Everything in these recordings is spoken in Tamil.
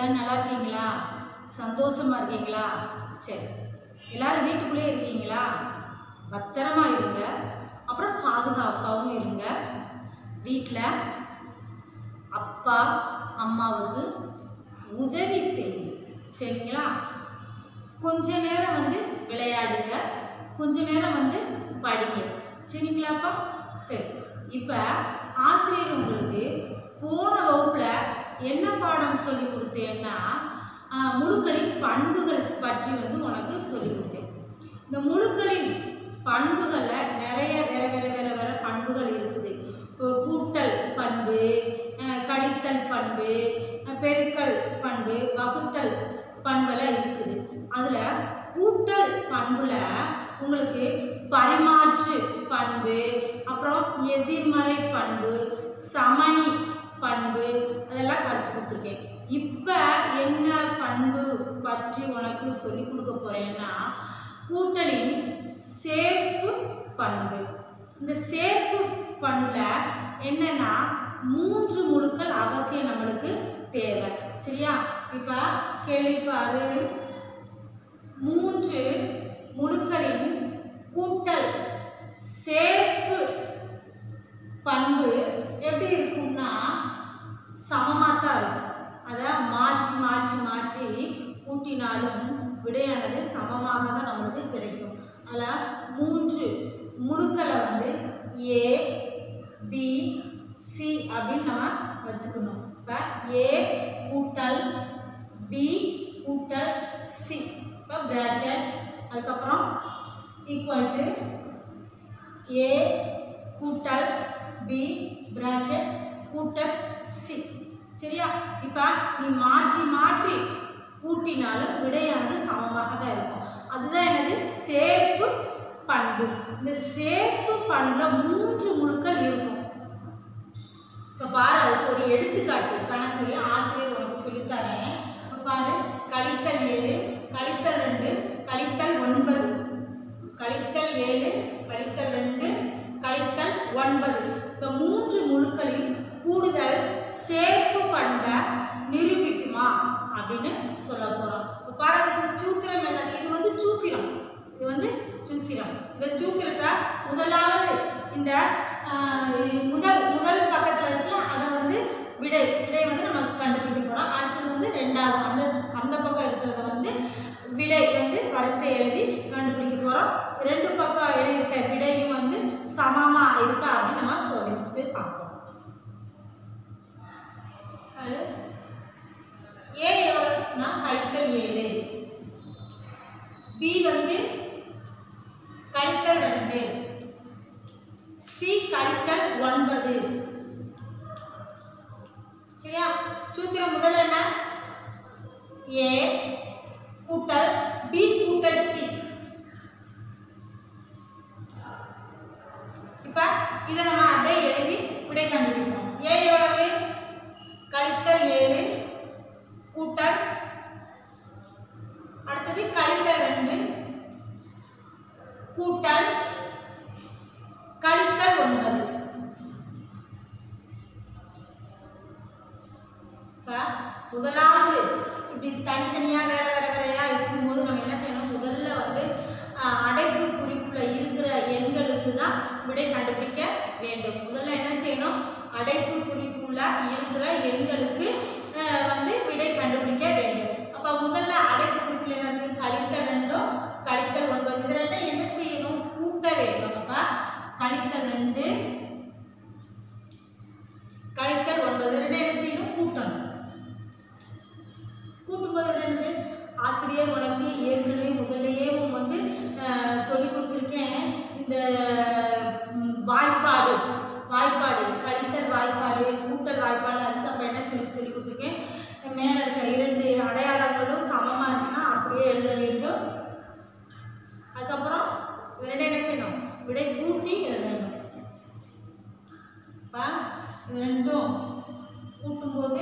எல்லாரும் நல்லா இருக்கீங்களா? சந்தோஷமா இருக்கீங்களா? சரி, எல்லாரும் வீட்டுக்குள்ளே இருக்கீங்களா? பத்திரமா இருங்க, அப்புறம் பாதுகாப்பாகவும் இருங்க. வீட்டில் அப்பா அம்மாவுக்கு உதவி செய்யுங்க, சரிங்களா? கொஞ்ச நேரம் விளையாடுங்க, கொஞ்ச நேரம் படிங்க, சரிங்களாப்பா? சரி, இப்போ ஆசிரியர் உங்களுக்கு போன வகுப்பில் என்ன பாடம் சொல்லி கொடுத்தேன்னா முழுக்களின் பண்புகள் பற்றி உனக்கு சொல்லி கொடுத்தேன். இந்த முழுக்களின் பண்புகளில் நிறைய வேற வேற வேற வேற பண்புகள் இருக்குது. கூட்டல் பண்பு, கழித்தல் பண்பு, பெருக்கல் பண்பு, வகுத்தல் பண்பெல்லாம் இருக்குது. அதில் கூட்டல் பண்புல உங்களுக்கு பரிமாற்று பண்பு, அப்புறம் எதிர்மறை பண்பு, சமணி பண்பு அதெல்லாம் கற்றுக் கொடுத்துருக்கேன். இப்போ என்ன பண்பு பற்றி உனக்கு சொல்லி கொடுக்க போறேன்னா கூட்டலின் சேர்ப்பு பண்பு. இந்த சேர்ப்பு பண்புல என்னன்னா 3 முழுக்கள் அவசியம் நம்மளுக்கு தேவை, சரியா? இப்போ கேள்வி பாரு. 3 முழுக்களின் கூட்டல் சேர்ப்பு பண்பு எப்படி இருக்கும்னா சமமாக தான் இருக்கும். அதை மாற்றி மாற்றி மாற்றி கூட்டினாலும் விடையானது சமமாக தான் நம்மளுக்கு கிடைக்கும். அதில் 3 முழுக்களை ஏ பி சி அப்படின்னு நம்ம வச்சுக்கணும். இப்போ ஏ கூட்டல் பி கூட்டல் சி, இப்போ பிராக்கெட், அதுக்கப்புறம் ஈக்குவல் டு ஏ கூட்டல் பி பிராக்கெட் கூட்டல் சி, சரியா? இப்போ நீ மாற்றி மாற்றி கூட்டினாலும் விடையானது சமமாக தான் இருக்கும். அதுதான் என்னது சேர்ப்பு பண்பு. இந்த சேர்ப்பு பண்புல 3 முழுக்கள் இருக்கும். இப்போ பாரு, அதுக்கு ஒரு எடுத்துக்காட்டு கணக்கு ஆசிரியர் உனக்கு சொல்லித்தரேன். இப்போ பாரு, கழித்தல் 7 கழித்தல் 2 கழித்தல் 9, கழித்தல் 7 கழித்தல் 2 கழித்தல் 9. இந்த 3 முழுக்களின் கூடுதல் சேர்ப்பு பண்பை நிரூபிக்குமா அப்படின்னு சொல்ல போறோம். இப்போ பாரு, அதுக்கு சூத்திரம் என்னது? இது சூத்திரம், இது சூத்திரம். இந்த சூத்திரத்தை முதலாவது இந்த முதல் பக்கத்தில் இருக்கு, அதை விடை நம்ம கண்டுபிடிக்க போறோம். அடுத்தது ரெண்டாவது அந்த பக்கம் இருக்கிறத விடை வரிசை எழுதி கண்டுபிடிக்க போறோம். 2 பக்கம் எழுதியிருக்க விடையும் சமமா இருக்கா அப்படின்னு நம்ம சோதிச்சு பார்ப்போம். அது ஏ எவ்வளவுனா கழித்தல் 7, பி கழித்தல் 2, சி கழித்தல் 9, சரியா? சூத்திரம் முதல்ல என்ன? ஏ கூட்டல் பி கூட்டல் சி. இப்ப இதை நம்ம அப்படியே எழுதி விடை கண்டுபிடிப்போம். ஏ எவ்வளவு? கழித்தல் 7 கூட்டல் அடுத்தது கழித்தல் 2 கூட்டல் கழித்தல் 9. முதலாவது இப்படி தனித்தனியா வேற வேற வேறையா இருக்கும்போது நம்ம என்ன செய்யணும்? முதல்ல அடைப்பு குறிப்புல இருக்கிற எண்களுக்கு தான் விடை கண்டுபிடிக்க வேண்டும். முதல்ல என்ன செய்யணும்? அடைப்பு குறிப்புல இருக்கிற எண்களுக்கு விடை கண்டுபிடிக்க வேண்டும். அப்ப முதல்ல அடைப்பு குறிப்புல என்ன இருக்கு? கழித்தல் 2 கழித்தல் 9. இது ரெண்டும் என்ன செய்யணும்? கூட்ட வேண்டும். அப்ப கழித்தல் 2 கழித்தல் 9 ரெண்டும் என்ன செய்யணும்? கூட்டணும். கூட்டும்போது என்னது? ஆசிரியர் உனக்கு ஏற்கனவே முதல்லையே சொல்லி கொடுத்துருக்கேன். இந்த வாய்ப்பாடு கழித்தல் வாய்ப்பாடு கூட்டல் வாய்ப்பாடு இருக்கு. அப்போ என்ன சொல்லி கொடுத்துருக்கேன்? மேலே இருக்க 2 அடையாளங்களும் சமமாக இருந்துச்சுன்னா அப்படியே எழுத வேண்டும். அதுக்கப்புறம் இது என்ன செய்யணும்? விடை கூட்டி எழுதணும். இப்போ இது ரெண்டும் கூட்டும்போது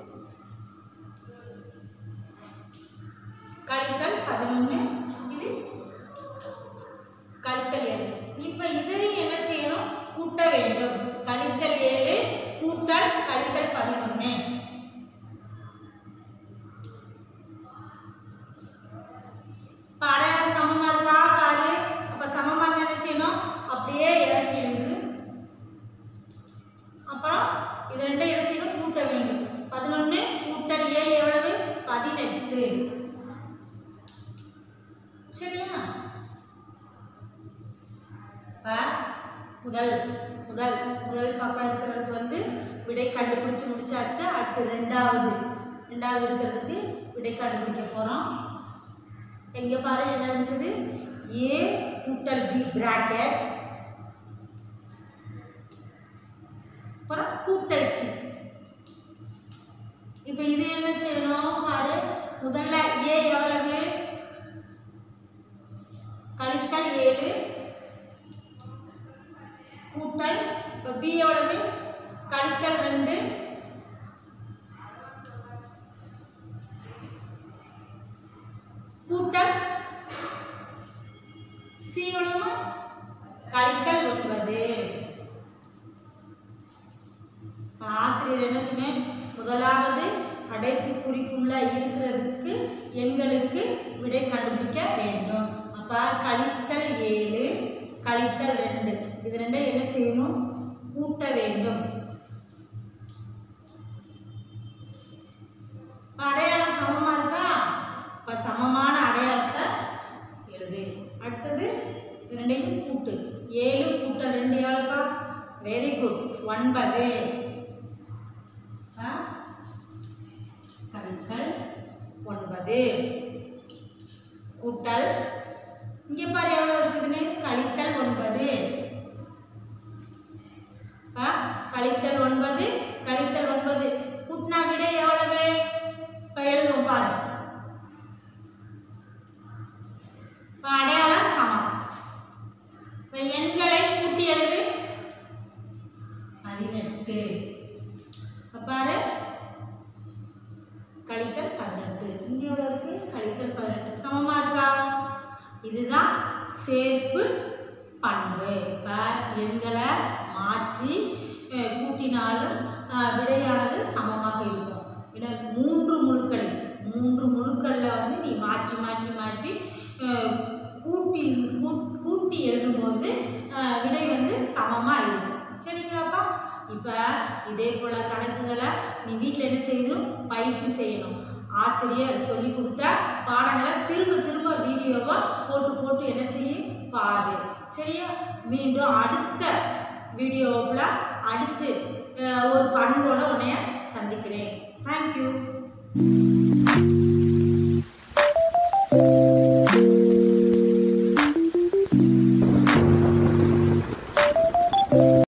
கழித்தல் 11, இது கழித்தல் 7. இப்போ இதையும் என்ன செய்யணும்? கூட்ட வேண்டும். கழித்தல் 7 கூட்டல் கழித்தல் 11. 18. சரியா? முதல் முதல் முதல் பக்கம் இருக்கிறதுக்கு வந்து விடை கண்டுபிடிச்சு முடிச்சாச்சு. அடுத்து ரெண்டாவது இருக்கிறதுக்கு விடை கண்டுபிடிக்க போறோம். எங்க பாரு என்ன இருக்குது? a கூட்டல் b பிராக்கெட் அப்புறம் கூட்டல் c. இப்போ இது என்ன செய்யணும் பாரு. முதல்ல a எவ்வளவு? கழித்தல் 7 கூட்டல் இப்போ b எவ்வளவு? கழித்தல் 2 கூட்டல் c எவ்வளவு? கழித்தல் 9. ஆசிரியர் என்ன சொன்னேன்? முதலாவது அடைப்புக்குறிக்குள்ள இருக்கிறதுக்கு எண்களுக்கு விடை கண்டுபிடிக்க வேண்டும். அப்ப கழித்தல் 7 கழித்தல் 2 இது ரெண்டை என்ன செய்யணும்? கூட்ட வேண்டும். அடையாளம் சமமா இருக்கா? அப்ப சமமான அடையாளத்தை எழுது. அடுத்தது இரண்டையும் கூட்டு. 7 கூட்டல் 2 எவ்வளவுப்பா? Very good 9. கழித்தல் 9 கூட்டல் இங்க பாரு எவ்வளவு இருக்குதுன்னு? கழித்தல் 9. கழித்தல் 9 கழித்தல் 9 கூட்டினா விடை எவ்வளவு? இப்ப எழுதுவோம் பாரு. அடையாளம் சமம். எண்களை கூட்டி எழுது. 18 பாரு. கழித்தல் 18 இங்க எவ்வளவு இருக்கு? கழித்தல் 18 சமமா இருக்கா? இதுதான் சேர்ப்பு பண்பு. எண்களை மாற்றி கூட்டினாலும் விடையானது சமமாக இருக்கும். ஏன்னா 3 முழுக்களில் வந்து நீ மாற்றி மாற்றி மாற்றி கூட்டி எழுதும்போது விடை வந்து சமமாக இருக்கும். சரிங்களாப்பா? இப்போ இதே போல் கணக்குகளை நீ வீட்டில் என்ன செய்யணும்? பயிற்சி செய்யணும். ஆசிரியர் சொல்லி கொடுத்த பாடங்களை திரும்ப திரும்ப வீடியோவை போட்டு என்ன செய்யும்? பாரு. சரியா? மீண்டும் அடுத்த வீடியோவில் அடுத்து ஒரு பண்போட உன்னைய சந்திக்கிறேன். தேங்க்யூ.